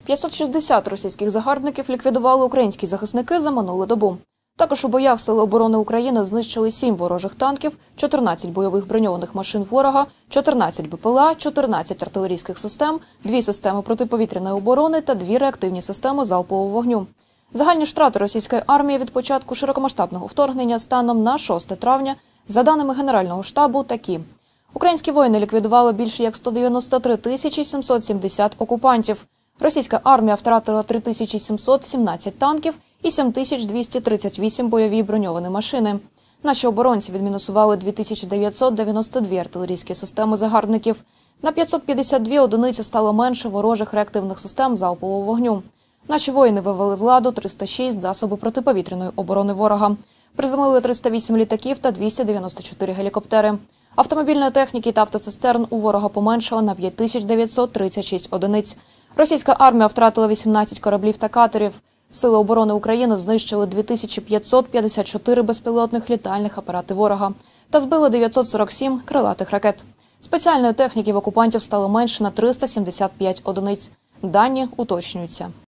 560 російських загарбників ліквідували українські захисники за минулу добу. Також у боях Сили оборони України знищили 7 ворожих танків, 14 бойових броньованих машин ворога, 14 БПЛА, 14 артилерійських систем, 2 системи протиповітряної оборони та 2 реактивні системи залпового вогню. Загальні втрати російської армії від початку широкомасштабного вторгнення станом на 6 травня, за даними Генерального штабу, такі. Українські воїни ліквідували більше як 193 тисячі 770 окупантів. Російська армія втратила 3717 танків і 7238 бойові броньовані машини. Наші оборонці відмінусували 2992 артилерійські системи загарбників. На 552 одиниці стало менше ворожих реактивних систем залпового вогню. Наші воїни вивели з ладу 306 засоби протиповітряної оборони ворога. Приземлили 308 літаків та 294 гелікоптери. Автомобільної техніки та автоцистерн у ворога поменшало на 5936 одиниць. Російська армія втратила 18 кораблів та катерів. Сили оборони України знищили 2554 безпілотних літальних апарати ворога та збили 947 крилатих ракет. Спеціальної техніки в окупантів стало менше на 375 одиниць. Дані уточнюються.